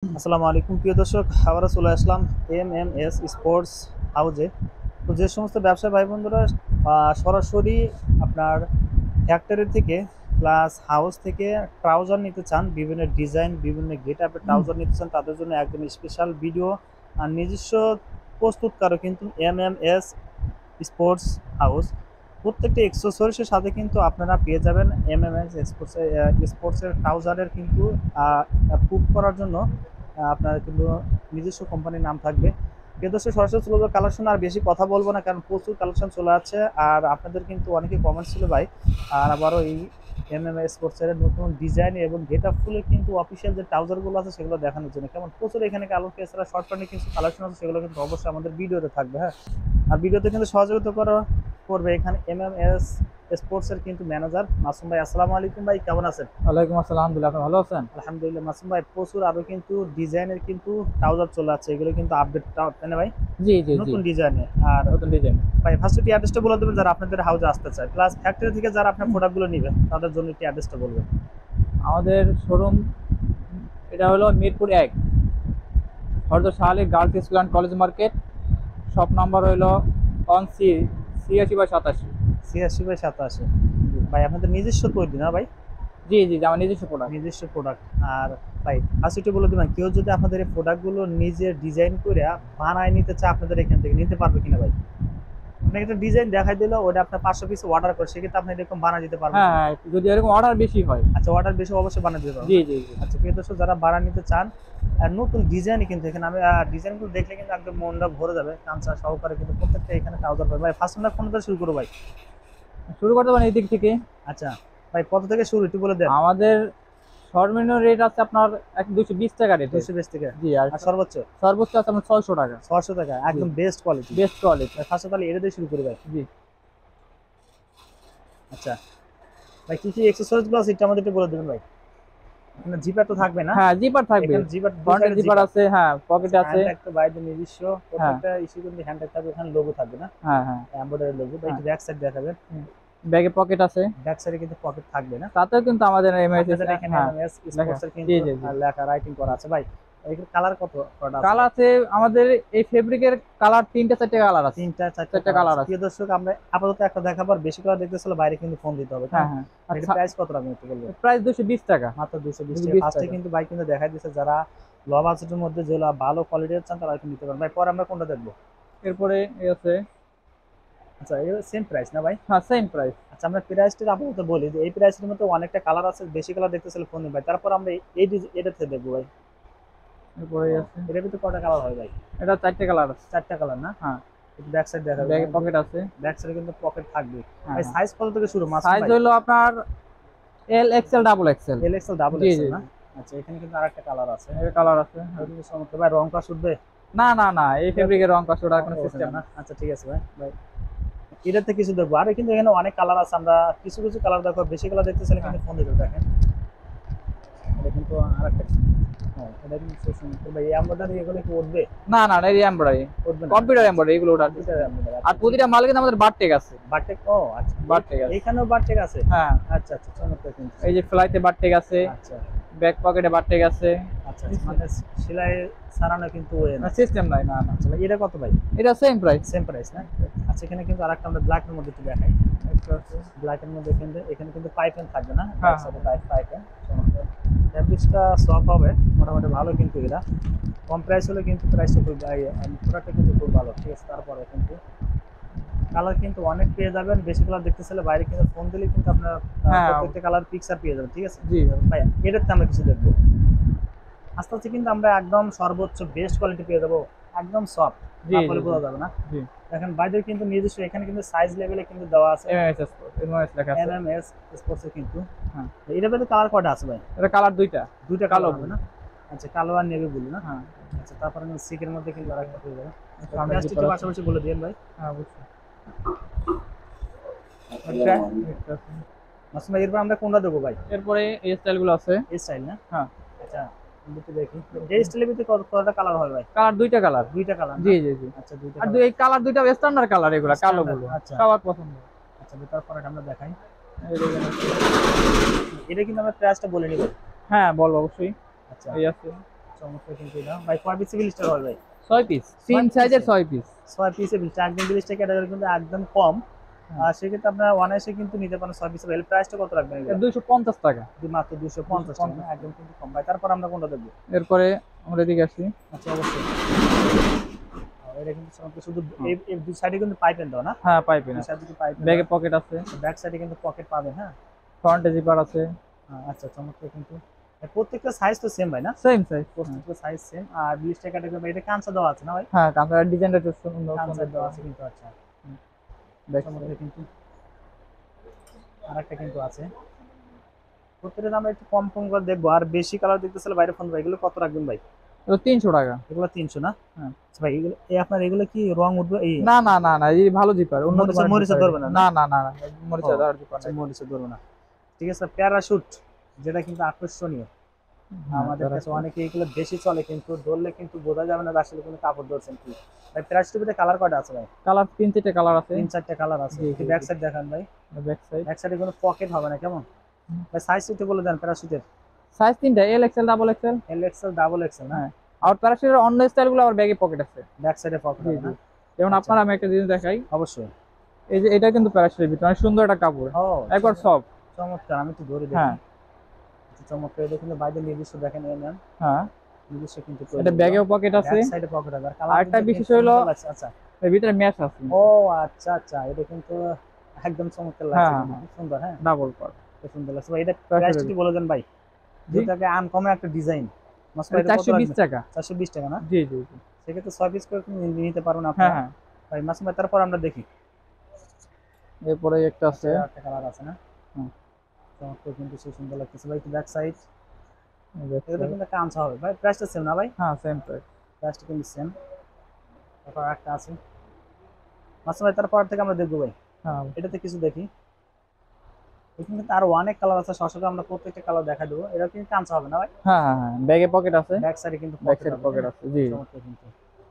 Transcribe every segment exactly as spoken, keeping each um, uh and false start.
আসসালামু আলাইকুম প্রিয় দর্শক, আবারও চলে আসলাম এম এম এস স্পোর্টস হাউজে। তো যে সমস্ত ব্যবসায়ী ভাই বন্ধুরা আহ, সরাসরি আপনার ফ্যাক্টরি থেকে প্লাস হাউস থেকে ট্রাউজার নিতে চান, বিভিন্ন ডিজাইন বিভিন্ন গেট আপের ট্রাউজার নিতে চান, তাদের জন্য একদম স্পেশাল ভিডিও আর নিজস্ব প্রস্তুতকারক কিন্তু M M S sports house. প্রত্যেকটি এক্সেসরিজের সাথে কিন্তু আপনারা পেয়ে যাবেন এম এম এস স্পোর্টসের স্পোর্টসের ট্রাউজারের কিন্তু প্রুভ করার জন্য আহ, আপনার কিন্তু নিজস্ব কোম্পানির নাম থাকবে। প্রিয় দর্শক, সরাসরি চলে যাবো কালেকশন, আর বেশি কথা বলবো না কারণ প্রচুর কালেকশন চলে আছে। আর আপনাদের কিন্তু অনেকে কমেন্ট ছিল ভাই, আর আবারও এই এম এম এস স্পোর্টসের নতুন ডিজাইন এবং গেট আপ ফুলের কিন্তু অফিসিয়াল যে ট্রাউজারগুলো আছে সেগুলো দেখানোর জন্য কেমন প্রচুর এখানে কালো এছাড়া শর্ট প্যান্টে কিছু কালেকশন আছে, সেগুলো কিন্তু অবশ্যই আমাদের ভিডিওতে থাকবে। হ্যাঁ, আর ভিডিওতে কিন্তু সহযোগিতা করা করবে এখানে এম এম এস স্পোর্টসের কিন্তু ম্যানেজার মাসুম ভাই। আসসালামু আলাইকুম ভাই, কেমন আছেন? ওয়ালাইকুম আসসালাম, আলহামদুলিল্লাহ। আপনি ভালো আছেন? আলহামদুলিল্লাহ মাসুম ভাই, প্রচুর আরো কিন্তু ডিজাইনের কিন্তু ট্রাউজার চলে আছে, এগুলো কিন্তু আপডেট তাই না ভাই? জি জি জি। নতুন ডিজাইনে। আর নতুন ডিজাইন। ভাই ফার্স্ট টি অ্যাড্রেসটা বলে দেবেন যারা আপনাদের হাউসে আসতে চায়, প্লাস ফ্যাক্টরি থেকে যারা আপনার প্রোডাক্টগুলো নেবে তাদের জন্য একটি অ্যাড্রেসটা বলবেন। আমাদের শোরুম এটা হলো মিরপুর এক, হরদ শাহালি girls school and college market. Shop number হলো ওয়ান সি ছিয়াশি বাই সাতাশি। ছিয়াশি বাই সাতাশি। ভাই আপনাদের নিজস্ব তৈরি না ভাই? জি জি জি, আমার নিজস্ব প্রোডাক্ট। নিজস্ব প্রোডাক্ট। আর ভাই ফার্স্ট বলে দেবেন, কেউ যদি আপনাদের এই প্রোডাক্টগুলো নিজে ডিজাইন করে বানায় নিতে চায় আপনাদের এখান থেকে নিতে পারবে কিনা ভাই? আপনাকে একটা ডিজাইন দেখাই দিল, ওটা আপনার পাঁচশো পিস অর্ডার করে সেক্ষেত্রে আপনি এরকম বানিয়ে দিতে পারবেন? হ্যাঁ হ্যাঁ, যদি এরকম অর্ডার বেশি হয়। আচ্ছা, অর্ডার বেশি অবশ্যই বানিয়ে দিতে পারবেন। জি জি জি। আচ্ছা প্রিয় দর্শক, যারা বাড়া নিতে চান আর নতুন ডিজাইন কিন্তু এখানে আমি ডিজাইনগুলো দেখলে কিন্তু একদম মনটা ভরে যাবে, কাঁচা সহকারে কিন্তু প্রত্যেকটা এখানে ট্রাউজার পাবে ভাই। ফার্স্ট আমরা কোন থেকে শুরু করবো ভাই? শুরু করতে পারেন এই দিক থেকে। আচ্ছা ভাই, কত থেকে শুরু একটু বলে দেন। আমাদের সর্বনিম্ন রেট আছে আপনার এক দুশো বিশ টাকা রেট। দুশো বিশ থেকে। জি। আর আর সর্বোচ্চ সর্বোচ্চ আছে আপনার ছয়শো টাকা। ছশো টাকা, একদম best quality. Best quality. First তাহলে এটা দিয়ে শুরু করি ভাই। জি। আচ্ছা ভাই, কি কি এক্সেসরিজ গুলো আছে এটা আমাদের একটু বলে দেবেন ভাই। এখানে জিপার তো থাকবে না? হ্যাঁ, জিপার থাকবে। এখানে জিপার দুই ফ্রন্টে সাইডে জিপার জিপার আছে, হ্যাঁ, পকেট আছে। হ্যান্ড একটা বাইরে নিজস্ব হ্যাঁ প্রত্যেকটা ইস্যু কিন্তু হ্যান্ড থাকবে, এখানে লোগো থাকবে না? হ্যাঁ হ্যাঁ। Embroidery logo. ভাই একটু ব্যাক সাইড দেখাবেন। ব্যাগে পকেট আছে। ব্যাক সাইডে কিন্তু পকেট থাকবে না? তাতেও কিন্তু আমাদের এমএস। আপনাদের এখানে হ্যাঁ, এমএস লেখা। স্পোর্টস এর কিন্তু জি জি জি। লেখা রাইটিং করা আছে ভাই। এখানে কালার কত কত আছে? কালার আছে আমাদের এই ফেব্রিকের কালার তিনটা চারটে কালার আছে। তিনটা চারটা চারটা কালার কালার আছে। আছে। প্রিয় দর্শক, আমরা আপাতত একটা দেখাবার, বেশি কালার দেখতেছিল বাইরে কিন্তু ফোন দিতে হবে। হ্যাঁ হ্যাঁ, হ্যাঁ। এটা আচ্ছা, প্রাইস কত রাখবেন একটু বলবেন? প্রাইস দুশো বিশ টাকা। মাত্র দুশো বিশ দুশো টাকা। বিশ ফার্স্টে টাকা। কিন্তু বাইক কিন্তু দেখাই দিচ্ছে, যারা লো বাজেটের মধ্যে যেগুলো ভালো কোয়ালিটির চান তারা কিন্তু নিতে পারেন ভাই। পরে আমরা কোনটা দেখবো? এরপরে এই আছে। আচ্ছা, এর সেম প্রাইস না ভাই? হ্যাঁ, সেম প্রাইস। আচ্ছা, আমরা প্রাইসটা আপাতত বলি যে এই প্রাইসের মধ্যে অনেকটা কালার আছে, বেশি কালার দেখতেছিল ফোন ভাই। তারপর আমরা এই ডিজ- এটাতে দেখবো ভাই। এরপরে এই আছে। এটার ভিতরে কটা কালার হয় ভাই? এটা চারটে কালার আছে। চারটা কালার না? হ্যাঁ। একটু ব্যাক সাইড দেখাবেন। ব্যাগে পকেট আছে। ব্যাক সাইডে কিন্তু পকেট থাকবে হ্যাঁ ভাই। হ্যাঁ। সাইজ কত থেকে শুরু মাস সাইজ ভাই? হলো আপনার L XL double XL. L XL double G G XL না? জি। আচ্ছা, এখানে কিন্তু আরেকটা কালার আছে। এর কালার আছে। এটা কিন্তু চমৎকার ভাই। রং কাজ উঠবে? না না না, এই ফেব্রিকের রং কষ্ট ওঠার কোনো ওঠে সিস্টেম না? না। আচ্ছা ঠিক আছে ভাই। ভাই এটাতে কিছু দেখবো, আরে কিন্তু এখানে অনেক কালার আছে, আমরা কিছু কিছু কালার দেখো, বেশি কালার দেখতেছিলেন কিন্তু ফোন দিতে দেখেন। এটা কিন্তু আরেকটা। হ্যাঁ, এটা কিন্তু খুব সুন্দর ভাই। এই এমব্রয়ডারি এগুলো কি উঠবে? না না না, এই এমব্রয়ডারি উঠবে না? কম্পিউটার এমব্রয়ডারি এগুলো ওঠার। Computer embroidery. আর প্রতিটা মালে কিন্তু আমাদের বারটেক আছে। বারটেক। ও আচ্ছা, বারটেক আছে। এখানেও বারটেক আছে? হ্যাঁ। আচ্ছা আচ্ছা, চমৎকার কিন্তু। এই যে ফ্লাইতে বারটেক আছে, আচ্ছা ব্যাক পকেটে বারটেক আছে। আচ্ছা আচ্ছা, মানে সেলাই সারানো কিন্তু ওয়ে না, না? সিস্টেম নাই। না না। আচ্ছা ভাই, এটা কত ভাই? এটা সেম প্রাইস। সেম প্রাইস না? আচ্ছা, এখানে কিন্তু আরেকটা আমরা ব্ল্যাক এর মধ্যে একটু দেখাই। ব্ল্যাক এর মধ্যে কিন্তু এখানে কিন্তু পাইপেন থাকবে না? হ্যাঁ। সাথে পাইপ পাইপেন। চমৎকার। ফ্যাব্রিক্সটা সফট হবে মোটামুটি ভালো কিন্তু এরা। কম প্রাইস হলে কিন্তু প্রাইসটা খুব প্রোডাক্টটা কিন্তু খুব ভালো। ঠিক আছে, তারপরে কিন্তু কালার কিন্তু অনেক পেয়ে যাবেন। বেশি কালার দেখতেছিলে বাইরে কিন্তু ফোন দিলে কিন্তু আপনার আহ, হ্যাঁ। প্রত্যেকটা কালার পিকচার পেয়ে যাবেন। ঠিক আছে জি ভাই, এটাতে আমরা কিছু দেখবো। আস্তে আস্তে কিন্তু আমরা একদম সর্বোচ্চ বেস্ট কোয়ালিটি পেয়ে যাবো, একদম সফট। জি না জি বলে জি। বোঝা যাবে না। জি। দেখেন বাইরের কিন্তু নিজস্ব এখানে কিন্তু সাইজ লেভেলে কিন্তু দেওয়া আছে এমএস এমএস লেখা আছে। এমএমএস স্পোর্টস এর কিন্তু। হ্যাঁ। এটা পেতে কালার কয়টা আছে ভাই? এটা কালার দুইটা। দুইটা কালো কালো হবে না? আচ্ছা, কালো আর নেভি ব্লু না? হ্যাঁ। আচ্ছা, তারপরে সিকের মধ্যে কিন্তু আরেকটা পেয়ে যাবেন। সামনে প্রাইসটা জিপার একটু আছে। পাশাপাশি বলে দিন ভাই। হ্যাঁ, বুঝছি। আচ্ছা এটা আছে। মাসুম ভাই, এরপর আমরা কোনটা দেবো ভাই? এরপরে এই স্টাইলগুলো আছে। এই স্টাইল না? হ্যাঁ। আচ্ছা, দুটো দেখি। এই স্টাইলের ভিতরে কত কয়টা কালার হয় ভাই? কালার দুইটা কালার। দুইটা কালার? জি জি জি। আচ্ছা, দুইটা আর কালার। দুই এই কালার দুইটা স্ট্যান্ডার্ড কালার, এগুলা কালো Standard, গুলো আচ্ছা। সবার পছন্দ। আচ্ছা, তারপরে আমরা দেখাই। এই দেখেন আছে। এটা কিন্তু আমরা প্রাইসটা বলে নিব। হ্যাঁ, বল অবশ্যই। আচ্ছা, এই আছে। চমৎকার কিন্তু এটা ভাই কয় পিসে ব্লিস্টার হবে ভাই? ছয় পিস, তিন piece সাইজের এ? ছয় পিস। ছয় পিসে ব্লিস্টার একদম ব্লিস্টার ক্যাটাগরি কিন্তু একদম কম। আর সেক্ষেত্রে আপনারা অনায়াসে কিন্তু নিতে পারেন ছয় পিসে। এর প্রাইসটা কত রাখবেন এগুলো? দুইশো পঞ্চাশ টাকা। মাত্র দুইশো পঞ্চাশ টাকা না? একদম কিন্তু কম ভাই। তারপর আমরা কোনটা দেখবো? এরপরে আমরা এদিকে আসি। আচ্ছা অবশ্যই। আর এটা কিন্তু চমৎকার, শুধু এই এই দুই সাইডে কিন্তু পাইপেন দাও না? হ্যাঁ পাইপেন দুই আছে, সাইডে কিন্তু পাইপেন ব্যাগে দাও। পকেট আছে, ব্যাক সাইডে কিন্তু পকেট পাবেন, হ্যাঁ? ফ্রন্টে জিপার আছে। আহ, আচ্ছা চমৎকার কিন্তু। এর প্রত্যেকটা সাইজ তো সেম ভাই না? Same size. প্রত্যেকটা সাইজ সেম। আর ব্লিস্টার ক্যাটাগরি ভাই এটা কাঁচা দেওয়া আছে না ভাই? হ্যাঁ কাঁচার ডিজাইনটা একটু সুন্দর কাঁচা সুন্দর দেওয়া আছে কিন্তু। আচ্ছা ব্যাক চমৎকার কিন্তু। আরেকটা কিন্তু আছে। প্রত্যেকটা আমরা একটু কম কম করে দেখবো। আর বেশি কালার দেখতেছিল বাইরে ফোন ভাই, এগুলো কত রাখবেন ভাই? তিনশো টাকা। এগুলো তিনশো না? হ্যাঁ। আচ্ছা ভাই এগুলো এই আপনার এগুলো কি রং উঠবে? এই না না না না, এই ভালো জিপার, উন্নত মরিচা- মানের মরিচা জিপার। ধরবে না না না না না, মরিচা ও, ধরার জিপার আচ্ছা না। মরিচা ধরবে না। ঠিক আছে, প্যারাশুট যেটা কিন্তু আকর্ষণীয়। হ্যাঁ, আমাদের তারা কাছে অনেকে এগুলো বেশি চলে, কিন্তু ধরলে কিন্তু বোঝা যাবে না যে আসলে কোনো কাপড় ধরছেন কি। ভাই প্যারাশুটের কালার কয়টা আছে ভাই? কালার তিন চারটে কালার আছে। তিন চারটে কালার আছে। জি, জি, ব্যাক জি। সাইড দেখান ভাই। ব্যাক সাইড, ব্যাক সাইডে কোনো পকেট হবে না কেমন? হুম। ভাই সাইজ একটু বলে দেন প্যারাশুটের। সাইজ তিনটা, L XL, double XL. L XL double XL না? হ্যাঁ, আর প্যারাশুটের অন্য স্টাইলগুলো আবার ব্যাগে পকেট আছে। ব্যাক সাইডে পকেট জি হবে জি, না? যেমন আচ্ছা। আপনার আমি একটা জিনিস দেখাই। অবশ্যই। এই যে এটা কিন্তু প্যারাশুটের ভিতরে অনেক সুন্দর একটা কাপড়, ও একবার সব। চমৎকার, আমি একটু ধরে হ্যাঁ দেখি। আচ্ছা, চমৎকার। এটা কিন্তু বাইরে নির্দিষ্ট দেখেন এই নেন। হ্যাঁ, নির্দিষ্ট কিন্তু এটা ব্যাগেও পকেট আছে। ব্যাক সাইডে পকেট আছে। আর কালার আরেকটা বিশেষ হলো আচ্ছা এর ভিতরে ম্যাচ আছে। ও আচ্ছা আচ্ছা, এটা কিন্তু একদম চমৎকার লাগছে হ্যাঁ, কিন্তু, হ্যাঁ। খুব সুন্দর। হ্যাঁ ডাবল পার, খুব সুন্দর লাগছে ভাই। এটা প্রাইস প্রাইস কত? কি বলে দেন ভাই? জি, যেটাকে আনকমন একটা ডিজাইন মাস্ক ভাই, এটা কত চারশো বিশ রাখবেন? টাকা। চারশো বিশ টাকা না? জি জি জি। সেক্ষেত্রে ছয় পিস করে তুমি নিতে পারবেন হ্যাঁ আপনারা। হ্যাঁ, ভাই মাসুম ভাই তারপর আমরা দেখি। এরপরে একটা আছে। আচ্ছা, একটা কালার আছে না? হুম। চমৎকার কিন্তু, খুব সুন্দর লাগতেছে ভাই। ব্যাক সাইড back এটা side, কিন্তু কাঁচা হবে ভাই। প্রাইসটা সেম না ভাই? হ্যাঁ সেম প্রাইস। প্রাইসটা কিন্তু সেম। তারপর একটা আছে মাসুম ভাই, তারপর থেকে আমরা দেখবো ভাই। হ্যাঁ এটাতে কিছু দেখি। এখানে কিন্তু আরো অনেক কালার আছে, সরাসরি আমরা প্রত্যেকটা কালার দেখা দেবো। এটা কিন্তু কাঁচা হবে না ভাই? হ্যাঁ হ্যাঁ হ্যাঁ, ব্যাগে পকেট আছে। ব্যাক সাইডে কিন্তু ব্যাক পকেট সাইডে হবে, পকেট হ্যাঁ? আছে, জি। চমৎকার কিন্তু।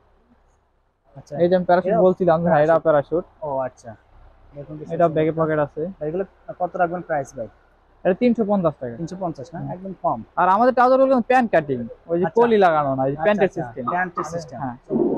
আচ্ছা এই যে আমি প্যারাশুট এটাও বলছিলাম, হ্যাঁ এটা প্যারাশুট। প্যারাশুট। ও আচ্ছা, দেখুন কি এটা সুন্দর ব্যাগে একটা। পকেট আছে। ভাই এগুলো কত রাখবেন প্রাইস ভাই? এটা তিনশো পঞ্চাশ টাকা। তিনশো পঞ্চাশ না? হুম। একদম কম। আর আমাদের ট্রাউজার গুলো প্যান্ট কাটিং, ওই যে আচ্ছা। কলি লাগানো না, এই আচ্ছা প্যান্টের আচ্ছা, সিস্টেম। প্যান্টের সিস্টেম। হ্যাঁ,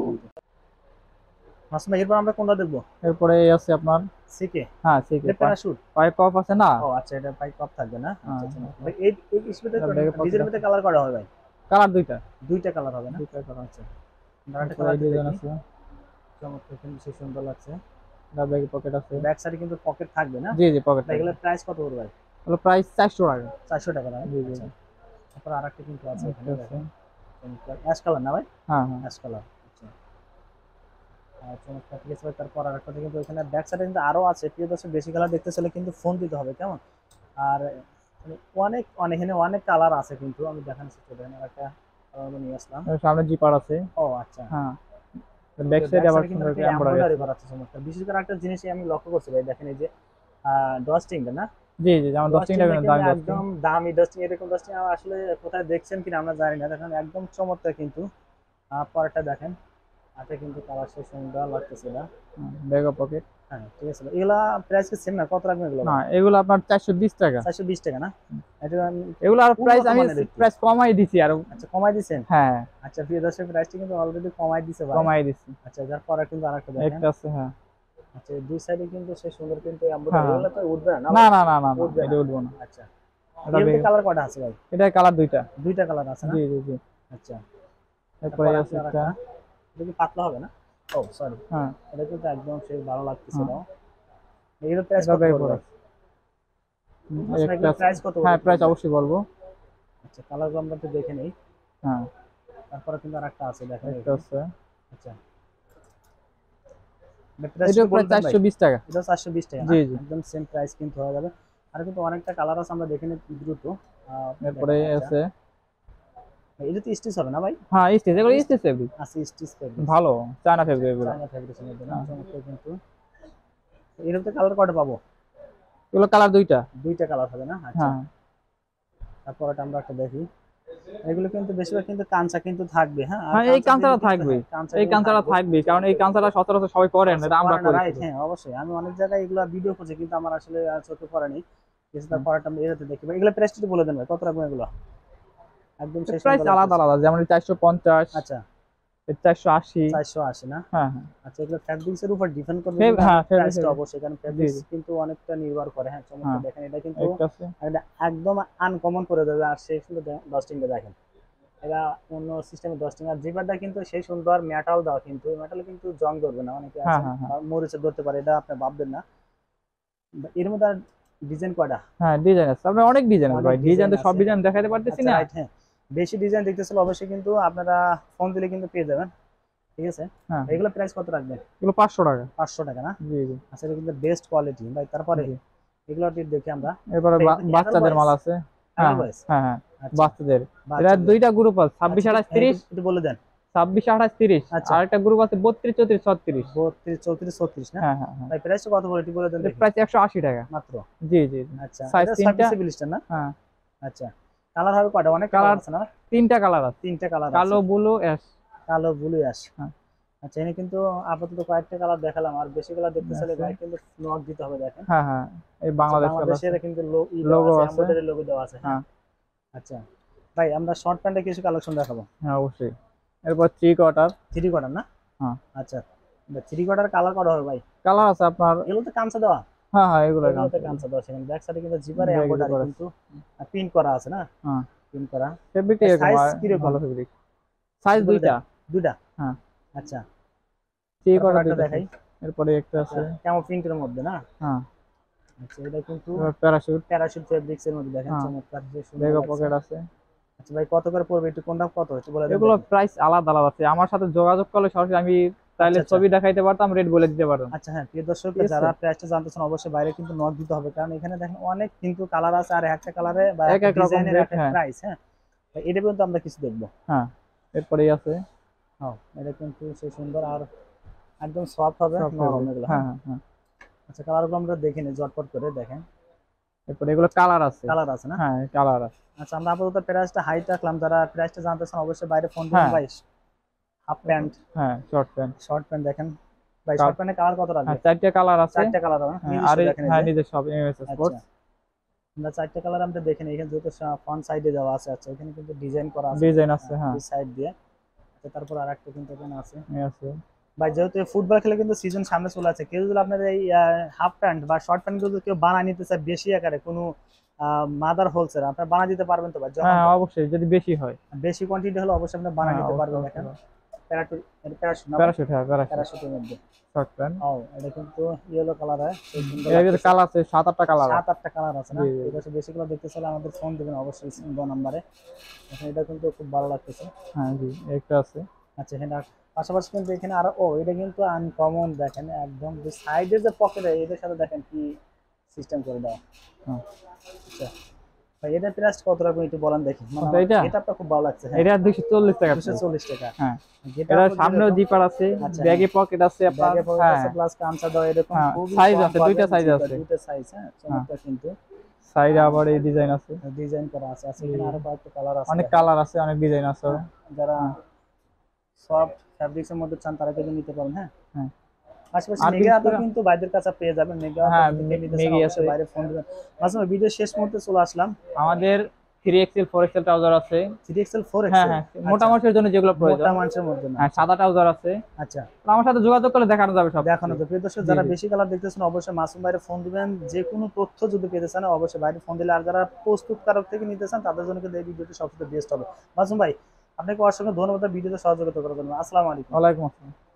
মাসুম ভাই এরপর আমরা কোনটা দেখবো? এরপরে এই আছে আপনার। সিকে। হ্যাঁ ঠিক এটা আছে, প্যারাশুট। পাইপ অফ আছে না। ও আচ্ছা, এটা পাই কপ থাকবে না? আচ্ছা হ্যাঁ, আচ্ছা। ভাই এই এই স্পিডে এটা ব্যাগে pocket ডিজাইনের আছে। মধ্যে কালার করা হবে ভাই? কালার দুইটা। দুইটা কালার হবে না? দুইটা কালার আচ্ছা, আরেকটা তারপরে কালার এই ডিজাইন দেখি। আছে। চমৎকার কিন্তু, খুব সুন্দর লাগছে। এটা ব্যাগে পকেট আছে। ব্যাক সাইডে কিন্তু পকেট থাকবে না? জি জি, পকেট ভাই এগুলোর প্রাইস কত পড়বে ভাই? হলো প্রাইস চারশো টাকা। চারশো টাকা না? জি জি আচ্ছা। জি। তারপর আরেকটা কিন্তু আছে এখানে একটা আছে। দেখেন। চমৎকার অ্যাশ কালার না ভাই? হ্যাঁ হ্যাঁ, অ্যাশ কালার। আচ্ছা। আর চমৎকার, ঠিক আছে ভাই। তারপর আরেকটা কিন্তু এখানে ব্যাক সাইডে কিন্তু আরো আছে। প্রিয় দর্শক, বেশি কালার দেখতে চাইলে কিন্তু ফোন দিতে হবে, কেমন? আর মানে অনেক অনেক এখানে অনেক কালার আছে কিন্তু, আমি দেখানোর চেষ্টা করি। আরেকটা কালার আমি নিয়ে আসলাম। এর সামনে জিপার আছে। ও আচ্ছা। হ্যাঁ, ব্যাক সাইডে আবার কিন্তু সুন্দর করে এমব্রয়ডারি এমব্রয়ডারি আছে। করা আছে চমৎকার। বিশেষ করে একটা জিনিস আমি লক্ষ্য করছি ভাই, দেখেন এই যে ডস্টিংটা না? জি জি, যেমন দশ টাকা ডস্টিংটা দাম কিন্তু দশ একদম দামি ডস্টিং। এরকম ডস্টিং আমরা আসলে কোথায় দেখছেন কিনা আমরা জানি না। দেখেন একদম চমৎকার কিন্তু। আহ, পরেরটা দেখেন, হাতে কিন্তু কালার সে সুন্দর লাগতেছে না? Bag pocket. হ্যাঁ ঠিক আছে ভাই। এগুলা প্রাইস কি সেম না? কত রাখবেন এগুলো? না, এগুলো আপনার চারশো বিশ টাকা। চারশো বিশ টাকা না? এটা আমি এগুলো আর প্রাইস উন্নত আমি মানের একটু। প্রাইস কমাই দিছি আর। আচ্ছা কমাই দিছেন? হ্যাঁ, আচ্ছা প্রিয় দর্শক, প্রাইসটা কিন্তু অলরেডি কমাই দিছে ভাই। কমাই দিছি। আচ্ছা, যার পরে কিন্তু আরেকটা দেখেন। একটা আছে, হ্যাঁ। আচ্ছা, এই দুই সাইডে কিন্তু সে সুন্দর কিন্তু হ্যাঁ। এমব্রয়ডারি। এগুলো তো উঠবে না না না ভাই? না না না না, উঠবে এটা না। উঠবো না। আচ্ছা, এটা এর ব্যাগ- কালার কয়টা আছে ভাই? এটা কালার দুইটা। দুইটা কালার আছে না? জি জি জি। আচ্ছা, এরপরে তারপর আছে আছে একটা। আরেকটা। এটা কি পাতলা হবে না? ও সরি, হ্যাঁ, এটা কিন্তু একদম সেই ভালো লাগতেছে হ্যাঁ। না। এর প্রাইস এটা কত ব্যাগ পড়বে? পড়ে। আচ্ছা, একটা এগুলোর প্রাইস কত হ্যাঁ, পড়বে? প্রাইস অবশ্যই বলবো। আচ্ছা, কালারগুলো আমরা একটু দেখে নেই। হ্যাঁ, তারপরে কিন্তু আরেকটা আছে দেখেন একটা এখানে। আছে। আচ্ছা, প্রাইস এটা কি প্রায় বলবেন ভাই? চারশো বিশ টাকা। এটা চারশো বিশ টাকা না? জি জি। একদম সেম প্রাইস কিন্তু হয়ে যাবে। আর কিন্তু অনেকটা কালার আছে, আমরা দেখে নিই দ্রুত। আহ, এরপরে দেখেন, আচ্ছা। আছে। এটা তো স্টিচ হবে না ভাই? হ্যাঁ, স্টিচ, এগুলো স্টিচ ফেব্রিক আছে স্টিচ ফেব্রিক। ভালো, চায়না ফেব্রিক এগুলো। চায়না ফেব্রিক্সের মধ্যে না? হ্যাঁ। চমৎকার কিন্তু। এর মধ্যে কালার কয়টা পাবো? এগুলো কালার দুইটা। দুইটা কালার হবে না? আচ্ছা, হ্যাঁ, তারপর এটা আমরা একটা দেখি। এগুলো কিন্তু বেশিরভাগ কিন্তু কাঁচা কিন্তু থাকবে, হ্যাঁ? আর হ্যাঁ এই কাঁচা কাঁচাটা কিন্তু- থাকবে। হ্যাঁ, কাঁচা এই কিন্তু কাঁচাটা থাকবে। থাকবে, কারণ এই কাঁচাটা সচরাচর সবাই করেন, এটা আমরা করে না, করি right? শুধু। হ্যাঁ অবশ্যই। আমি অনেক জায়গায় এগুলা ভিডিও করছি, কিন্তু আমার আসলে আর চোখে পড়েনি। কিছু তার পরেরটা আমরা এটাতে দেখি ভাই। এগুলো প্রাইস একটু বলে দেন ভাই, কত রাখবেন এগুলো? একদম শেষ প্রাইস মডেল আলাদা আলাদা, যেমন চারশো পঞ্চাশ, আচ্ছা চারশো আশি। চারশো আশি না? হ্যাঁ হ্যাঁ আচ্ছা, এগুলো ফ্যাব্রিক্স এর উপর ডিপেন্ড করবে ফেব- কিন্তু হ্যাঁ প্রাইসটা ফেব্রিক। অবশ্যই, কারণ জি ফ্যাব্রিক্স জি। কিন্তু অনেকটা নির্ভর করে। হ্যাঁ, চমৎকার হ্যাঁ দেখেন, এটা কিন্তু একটা আছে। এটা একদম আনকমন করে দেবে। আর সেই সুন্দর ডাস্টিংটা দেখেন, এটা অন্য সিস্টেমে ডাস্টিং। আর জিপারটা কিন্তু সেই সুন্দর মেটাল দেওয়া, কিন্তু মেটালে কিন্তু জং ধরবে না, অনেকে হ্যাঁ আছে হ্যাঁ হ্যাঁ মরিচে ধরতে পারে, এটা আপনি ভাববেন না। এর মধ্যে আর ডিজাইন কয়টা? হ্যাঁ ডিজাইন আছে আপনার, অনেক ডিজাইন আছে অনেক ভাই, ডিজাইন তো ডিজাইন সব আছে। ডিজাইন দেখাতে পারতেছি আচ্ছা না। রাইট, হ্যাঁ, বেশি ডিজাইন দেখতেছিল অবশ্যই কিন্তু আপনারা ফোন দিলে কিন্তু পেয়ে যাবেন, ঠিক আছে? হ্যাঁ এগুলো প্রাইস কত রাখবেন? এগুলো পাঁচশো টাকা। পাঁচশো টাকা না? জি জি আচ্ছা, এটা কিন্তু বেস্ট কোয়ালিটি ভাই। তারপরে জি। এগুলো দেখি আমরা। এরপরে এটা বা- কি বাচ্চাদের adult মাল boys? আছে। হ্যাঁ adult boys? হ্যাঁ হ্যাঁ আচ্ছা, বাচ্চাদের। এটা বাচ্চাদের। দুইটা গ্রুপ আছে, ছাব্বিশ আচ্ছা, আঠাশ হ্যাঁ, তিরিশ। একটু একটু বলে দেন। ছাব্বিশ আঠাশ তিরিশ। আচ্ছা। আর একটা গ্রুপ আছে বত্রিশ চৌত্রিশ ছত্রিশ। বত্রিশ চৌত্রিশ ছত্রিশ না? হ্যাঁ হ্যাঁ হ্যাঁ ভাই প্রাইসটা কত বলে একটু বলে দেন দেখি। প্রাইস একশো আশি টাকা মাত্র? জি জি জি। আচ্ছা, সাইজ এটা তিনটা। সার্ভিসেবল না? হ্যাঁ আচ্ছা, কালার হবে কয়টা? অনেক কালার কালার আছে না? তিনটা কালার আছে, তিনটা কালার আছে, কালো ব্লু অ্যাশ। কালো ব্লু অ্যাশ। হ্যাঁ। আচ্ছা, এখানে কিন্তু আপাতত কয়েকটা কালার দেখালাম, আর বেশি কালার দেখতে চাইলে আচ্ছা। ভাই কিন্তু নক দিতে হবে। দেখেন, হ্যাঁ হ্যাঁ এই বাংলাদেশ কালার আছে। বাংলাদেশের কিন্তু লোগো লোগো আছে, আছে। এমব্রয়ডারি লোগো দেওয়া আছে। হ্যাঁ, হ্যাঁ আচ্ছা ভাই, আমরা শর্ট প্যান্টে কিছু কালেকশন দেখাবো। হ্যাঁ অবশ্যই। এরপর থ্রি কোয়ার্টার। থ্রি কোয়ার্টার না? হ্যাঁ আচ্ছা, থ্রি কোয়ার্টার কালার করা হবে ভাই? কালার আছে আপনার। এগুলো তো কাঁচা দেওয়া, হ্যাঁ হ্যাঁ এগুলো এগুলোতে কাঁচা দেওয়া। সেখানে ব্যাক সাইডে কিন্তু জিপারে Back এমব্রয়ডারি zipper কিন্তু প্রিন্ট করা আছে না? হ্যাঁ প্রিন্ট করা। ফেব্রিকটা এরকম Size আর কিরকম? ভালো ফেব্রিক। সাইজ বলে দুইটা। দেন। দুইটা? হ্যাঁ আচ্ছা, থ্রি তারপর কোয়ার্টার একটা দুইটা দেখাই। size। এরপরে একটা আছে। কেমন প্রিন্টের মধ্যে না? হ্যাঁ আচ্ছা, এটা কিন্তু এবার প্যারাশুট। প্যারাশুট ফেব্রিক্স এর মধ্যে দেখেন, হ্যাঁ চমৎকার, যে সুন্দর লেগো লাগছে। পকেট আছে। আচ্ছা ভাই, কত করে পড়বে একটু, কোনটা কত একটু বলে দেন এগুলো দেখি। প্রাইস আলাদা আলাদা আছে, আমার সাথে যোগাযোগ করলে সরাসরি আমি তাইলে আচ্ছা, আচ্ছা। ছবি দেখাইতে পারতাম, রেট বলে দিতে পারতাম। আচ্ছা, হ্যাঁ, প্রিয় দর্শক, ঠিক আছে। যারা প্রাইসটা জানতে চান অবশ্যই বাইরে কিন্তু নক দিতে হবে, কারণ এখানে দেখেন অনেক কিন্তু কালার আছে, আর একটা কালারে বা এক এক রকম ডিজাইনের rate, একটা হ্যাঁ। প্রাইস। হ্যাঁ, ভাই, এটা পর্যন্ত আমরা কিছু দেখবো। হ্যাঁ এরপরেই আছে হ্যাঁ, এটা কিন্তু সেই সুন্দর, আর একদম সফট হবে, সব নরম fabric। এগুলো। হ্যাঁ হ্যাঁ, হ্যাঁ হ্যাঁ আচ্ছা, কালারগুলো আমরা দেখে নিই ঝটপট করে। দেখেন, এরপরে এগুলো কালার আছে। কালার আছে না? হ্যাঁ কালার আছে। আচ্ছা, আমরা আপাতত প্রাইসটা হাইট রাখলাম। যারা প্রাইসটা জানতে চান অবশ্যই বাইরে ফোন দিবেন। হ্যাঁ। ভাই, হাফ প্যান্ট, হ্যাঁ শর্ট প্যান্ট। শর্ট প্যান্ট দেখেন ভাই, কাল- শর্ট প্যান্টের কালার কত রাখবে? হ্যাঁ চারটে কালার আছে। চারটা কালার হবে না? হ্যাঁ, নিজস্ব আর এই- দেখেন এই হ্যাঁ যে। নিজের সব এমএস স্পোর্টস। আচ্ছা, আমরা চারটা কালার আমরা দেখে নিই। এখানে যেহেতু ফ্রন্ট সাইডে দেওয়া আছে। আচ্ছা, এখানে কিন্তু ডিজাইন করা আছে, ডিজাইন আছে। হ্যাঁ দুই সাইড দিয়ে। আচ্ছা, তারপর আরেকটা কিন্তু এখানে আছে। এই আছে। ভাই, যেহেতু ফুটবল খেলে কিন্তু সিজন সামনে চলে আছে, কেউ যদি আপনার এই হাফ প্যান্ট বা শর্ট প্যান্ট গুলো কেউ বানায় নিতে চায় বেশি আকারে, কোনো মাদার হোলসেল আপনার বানিয়ে দিতে পারবেন তো ভাই? যখন হ্যাঁ অবশ্যই, যদি বেশি হয়। বেশি কোয়ান্টিটি হলে অবশ্যই আপনি বানিয়ে হ্যাঁ, নিতে পারবেন। অবশ্যই, দেখেন, অবশ্যই। প্যারাশুট, এটা প্যারাশুট না? প্যারাশুট। হ্যাঁ প্যারাশুট প্যারাশুটের মধ্যে। Short pant. ও, এটা কিন্তু ইয়েলো কালার হয়, এই সুন্দর এর ভিতরে লাগতেছে। কালার আছে সাত আটটা কালার সাত আছে। আটটা কালার আছে না? জি, জি। ঠিক আছে, বেশিগুলো দেখতে চাইলে আমাদের ফোন দেবেন অবশ্যই দো নাম্বারে। এখন এটা কিন্তু খুব ভালো লাগতেছে। হ্যাঁ জি একটা আছে। আচ্ছা, এখানে আর- পাশাপাশি কিন্তু এখানে আরো, ও এটা কিন্তু আনকমন দেখেন, একদম যে সাইডের যে পকেট, এদের সাথে দেখেন কি সিস্টেম করে দেওয়া। হ্যাঁ আচ্ছা ভাই, এটা প্রাইস কত রাখবেন একটু বলেন দেখি। মানে কোনটা এটা? এটা আপনার খুব ভালো লাগছে। হ্যাঁ, এটা দুইশো চল্লিশ টাকা দুশো চল্লিশ টাকা। হ্যাঁ যেটা এটার আপনার সামনেও যেরকম- জিপার আছে, আচ্ছা, ব্যাগে পকেট আছে আপনার। ব্যাগে পকেট হ্যাঁ আছে, প্লাস কাঁচা দেওয়া, এরকম হ্যাঁ, খুবই size কম আছে, দুইটা পাবেন, size জিপার, আছে। দুইটা সাইজ। হ্যাঁ, চমৎকার কিন্তু সাইডে আবার এই ডিজাইন আছে। ডিজাইন করা আছে। আচ্ছা, এখানে আরো কয়েকটা কালার আছে। অনেক দেখেন। কালার আছে, অনেক ডিজাইন আছে। যারা সফট ফ্যাব্রিক্স এর মধ্যে চান তারা কিন্তু নিতে পারেন। হ্যাঁ, হ্যাঁ পাশাপাশি আর মেগা কিছু- কিন্তু বাইরের কাছে পেয়ে যাবেন। মেগা হ্যাঁ, থেকে নিতে চান মেগি অবশ্যই আছে। বাইরে ফোন দিবেন। মাঝে ভিডিও শেষ মুহূর্তে চলে আসলাম। আমাদের three XL four XL trouser আছে। থ্রি এক্সেল ফোর হ্যাঁ এক্সেল হ্যাঁ মোটা মানুষের জন্য যেগুলো প্রয়োজন। মোটা মানুষের মধ্যে না? হ্যাঁ সাদা ট্রাউজার আছে। আচ্ছা, তো আমার সাথে যোগাযোগ করলে দেখানো যাবে সব। দেখানো তো প্রিয় দর্শক, জি, যারা জি। বেশি কালার দেখতেছেন অবশ্যই মাসুম বাইরে ফোন দিবেন। যে কোনো তথ্য যদি পেতে চান অবশ্যই বাইরে ফোন দিলে, আর যারা প্রস্তুতকারক থেকে নিতে চান তাদের জন্য কিন্তু এই ভিডিওটি সবচেয়ে বেস্ট হবে। মাসুম ভাই, আপনাকে অসংখ্য ধন্যবাদ ভিডিওতে সহযোগিতা করার জন্য। আসসালামু আলাইকুম। ওয়ালাইকুম আসসালাম।